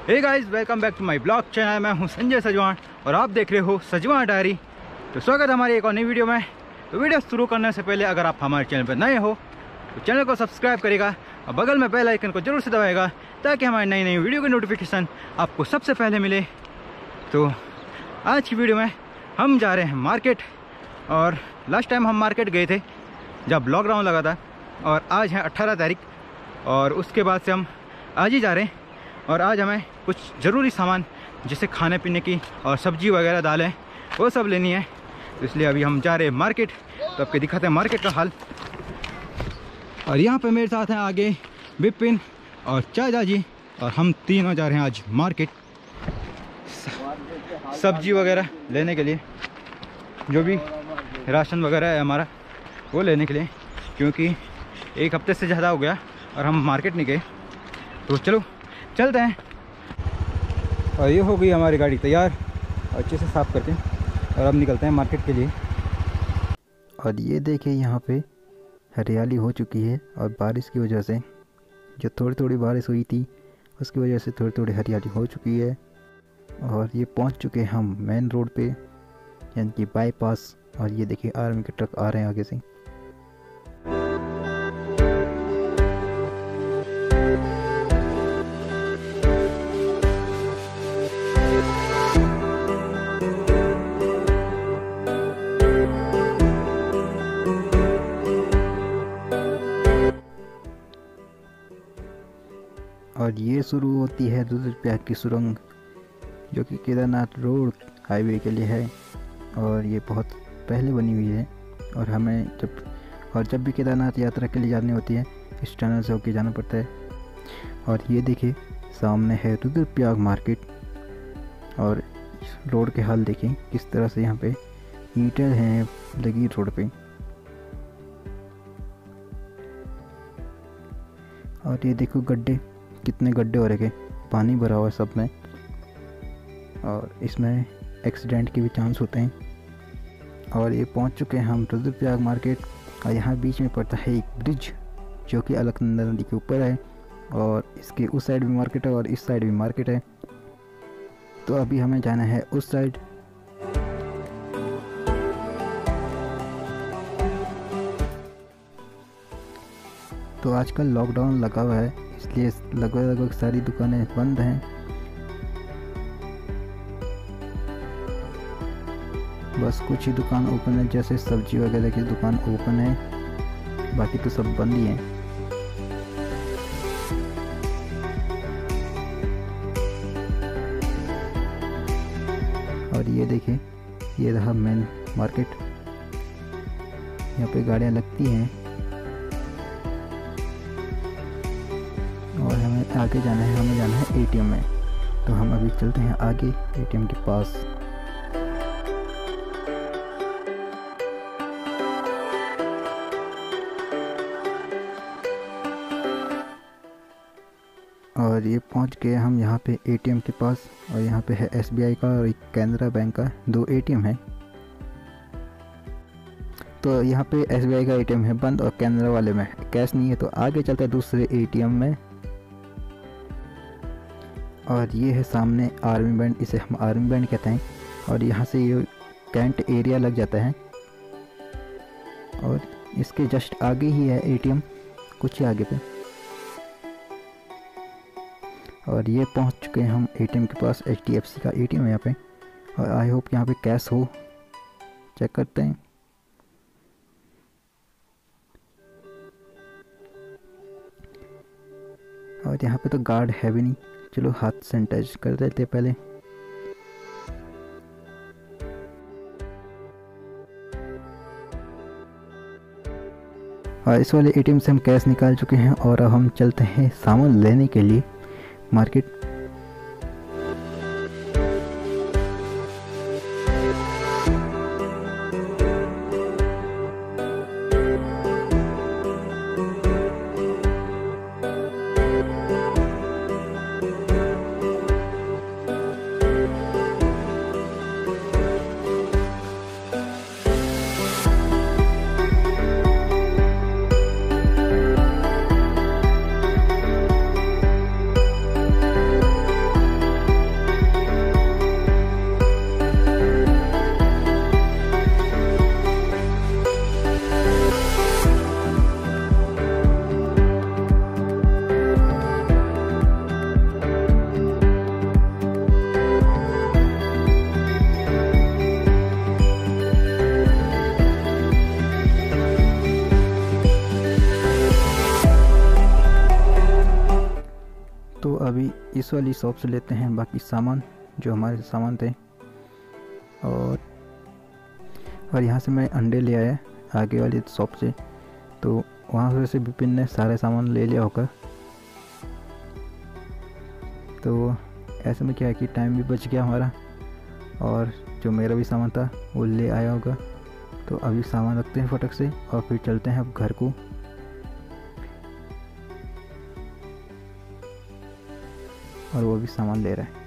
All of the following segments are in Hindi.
Hey guys, welcome back to my blog channel. मैं हूं संजय सजवान और आप देख रहे हो सजवान डायरी। तो स्वागत है हमारी एक और नई वीडियो में। तो वीडियो शुरू करने से पहले अगर आप हमारे चैनल पर नए हो तो चैनल को सब्सक्राइब करेगा और बगल में बेल आइकन को जरूर से दबाएगा ताकि हमारी नई नई वीडियो की नोटिफिकेशन आपको सबसे पहले मिले। तो आज की वीडियो में हम जा रहे हैं मार्केट। और लास्ट टाइम हम मार्केट गए थे जब लॉकडाउन लगा था, और आज है 18 तारीख और उसके बाद से हम आज ही जा रहे हैं। और आज हमें कुछ ज़रूरी सामान जैसे खाने पीने की और सब्जी वगैरह दालें वो सब लेनी है, तो इसलिए अभी हम जा रहे हैं मार्केट। तो आपके दिखाते हैं मार्केट का हाल। और यहाँ पे मेरे साथ हैं आगे विपिन और चाचा जी, और हम तीनों जा रहे हैं आज मार्केट सब्जी वगैरह लेने के लिए, जो भी राशन वगैरह है हमारा वो लेने के लिए, क्योंकि एक हफ्ते से ज़्यादा हो गया और हम मार्केट नहीं गए। तो चलो चलते हैं। और ये हो गई हमारी गाड़ी तैयार अच्छे से साफ़ करके, और अब निकलते हैं मार्केट के लिए। और ये देखिए यहाँ पे हरियाली हो चुकी है, और बारिश की वजह से जो थोड़ी थोड़ी बारिश हुई थी उसकी वजह से थोड़ी थोड़ी हरियाली हो चुकी है। और ये पहुँच चुके हैं हम मेन रोड पे, यानी कि बाईपास। और ये देखिए आर्मी के ट्रक आ रहे हैं आगे से। और ये शुरू होती है रुद्रप्रयाग की सुरंग, जो कि केदारनाथ रोड हाईवे के लिए है, और ये बहुत पहले बनी हुई है। और हमें जब भी केदारनाथ यात्रा के लिए जानी होती है इस टनल से होकर जाना पड़ता है। और ये देखिए सामने है रुद्रप्रयाग मार्केट, और रोड के हाल देखें किस तरह से यहाँ पे ईंटें हैं लगी रोड पे। और ये देखो गड्ढे, कितने गड्ढे हो रखे, पानी भरा हुआ है सब में, और इसमें एक्सीडेंट के भी चांस होते हैं। और ये पहुंच चुके हैं हम रुद्रप्रयाग मार्केट, और यहाँ बीच में पड़ता है एक ब्रिज जो कि अलकनंदा नदी के ऊपर है, और इसके उस साइड भी मार्केट है और इस साइड भी मार्केट है। तो अभी हमें जाना है उस साइड। तो आजकल लॉकडाउन लगा हुआ है, इसलिए लगभग सारी दुकानें बंद हैं। बस कुछ ही दुकान ओपन है, जैसे सब्जी वगैरह की दुकान ओपन है, बाकी तो सब बंद ही हैं। और ये देखिए ये रहा मेन मार्केट, यहाँ पे गाड़ियाँ लगती हैं। और हमें आगे जाना है, हमें जाना है एटीएम में। तो हम अभी चलते हैं आगे एटीएम के पास। और ये पहुंच गए हम यहाँ पे एटीएम के पास, और यहाँ पे है एसबीआई का और एक कैनरा बैंक का, दो एटीएम है। तो यहाँ पे एसबीआई का एटीएम है बंद और कैनरा वाले में कैश नहीं है, तो आगे चलते हैं दूसरे एटीएम में। और ये है सामने आर्मी बैंड, इसे हम आर्मी बैंड कहते हैं। और यहाँ से ये कैंट एरिया लग जाता है, और इसके जस्ट आगे ही है एटीएम, कुछ ही आगे पे। और ये पहुँच चुके हैं हम एटीएम के पास, HDFC का एटीएम है यहाँ पे। और आई होप यहाँ पे कैश हो, चेक करते हैं। और यहाँ पे तो गार्ड है भी नहीं, चलो हाथ सैनिटाइज कर देते पहले। और इस वाले एटीएम से हम कैश निकाल चुके हैं, और अब हम चलते हैं सामान लेने के लिए मार्केट। इस वाली शॉप से लेते हैं बाकी सामान, जो हमारे सामान थे। और यहाँ से मैं अंडे ले आया आगे वाली शॉप से, तो वहाँ से विपिन ने सारे सामान ले लिया होगा। तो ऐसे में क्या है कि टाइम भी बच गया हमारा, और जो मेरा भी सामान था वो ले आया होगा। तो अभी सामान रखते हैं फटक से और फिर चलते हैं अब घर को। और वो भी सामान ले रहा है,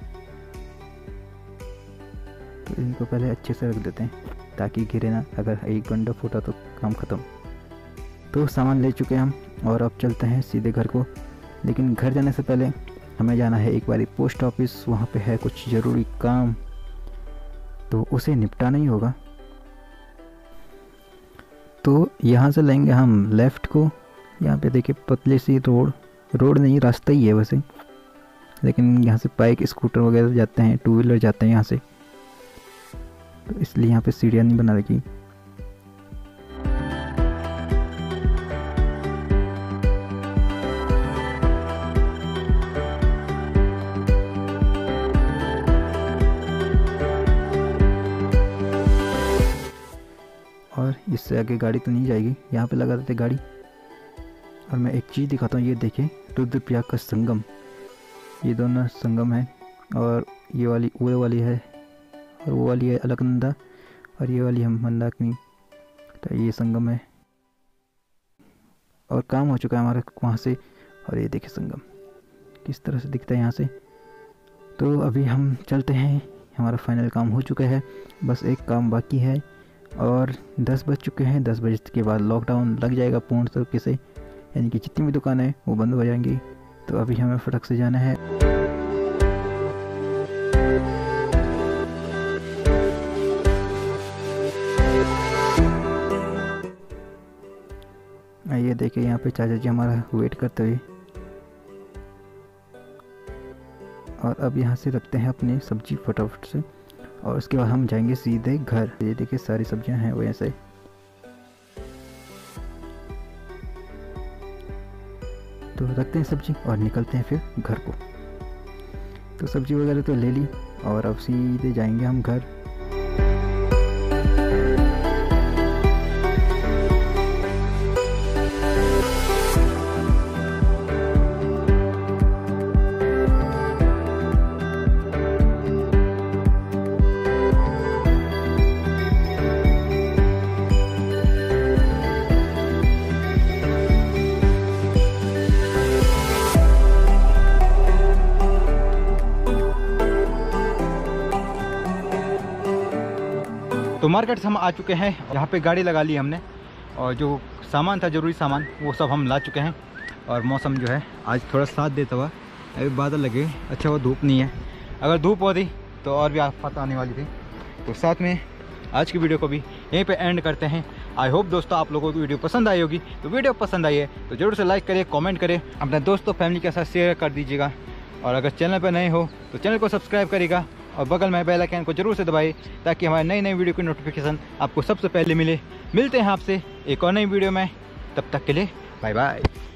तो इनको पहले अच्छे से रख देते हैं ताकि गिरे ना, अगर एक बंडा फूटा तो काम ख़त्म। तो सामान ले चुके हैं हम और अब चलते हैं सीधे घर को। लेकिन घर जाने से पहले हमें जाना है एक बारी पोस्ट ऑफिस, वहाँ पे है कुछ ज़रूरी काम, तो उसे निपटाना ही होगा। तो यहाँ से लेंगे हम लेफ़्ट को। यहाँ पे देखिए पतली सी रोड नहीं, रास्ता ही है वैसे, लेकिन यहाँ से बाइक स्कूटर वगैरह जाते हैं, टू व्हीलर जाते हैं यहाँ से, तो इसलिए यहाँ पे सीढ़ियाँ नहीं बना रखी। और इससे आगे गाड़ी तो नहीं जाएगी, यहाँ पे लगा देते गाड़ी। और मैं एक चीज़ दिखाता हूँ, ये देखिए रुद्रप्रयाग का संगम, ये दोनों संगम है। और ये वाली वो वाली है और वो वाली है अलकनंदा, और ये वाली है मंदाकिनी, तो ये संगम है। और काम हो चुका है हमारा वहाँ से, और ये देखिए संगम किस तरह से दिखता है यहाँ से। तो अभी हम चलते हैं, हमारा फाइनल काम हो चुका है, बस एक काम बाकी है। और 10 बज चुके हैं, 10 बजे के बाद लॉकडाउन लग जाएगा पूर्ण तरीके से, यानी कि जितनी भी दुकानें हैं वो बंद हो जाएंगी। तो अभी हमें फटक से जाना है। ये देखिए यहाँ पे चाचा जी हमारा वेट करते हुए। और अब यहाँ से रखते हैं अपनी सब्जी फटाफट से, और उसके बाद हम जाएंगे सीधे घर। ये देखिए सारी सब्जियां हैं वो ऐसे। तो रखते हैं सब्जी और निकलते हैं फिर घर को। तो सब्जी वगैरह तो ले ली और अब सीधे जाएंगे हम घर। तो मार्केट से हम आ चुके हैं, यहाँ पे गाड़ी लगा ली हमने, और जो सामान था ज़रूरी सामान वो सब हम ला चुके हैं। और मौसम जो है आज थोड़ा साथ देता हुआ, अभी बादल लगे, अच्छा वो धूप नहीं है, अगर धूप होती तो और भी आफत आने वाली थी। तो साथ में आज की वीडियो को भी यहीं पे एंड करते हैं। आई होप दोस्तों आप लोगों को वीडियो पसंद आई होगी। तो वीडियो पसंद आई है तो ज़रूर से लाइक करें, कमेंट करें, अपने दोस्तों फैमिली के साथ शेयर कर दीजिएगा। और अगर चैनल पर नए हो तो चैनल को सब्सक्राइब करेगा और बगल में बेल आइकन को जरूर से दबाइए ताकि हमारे नई नई वीडियो की नोटिफिकेशन आपको सबसे पहले मिले। मिलते हैं आपसे एक और नई वीडियो में, तब तक के लिए बाय बाय।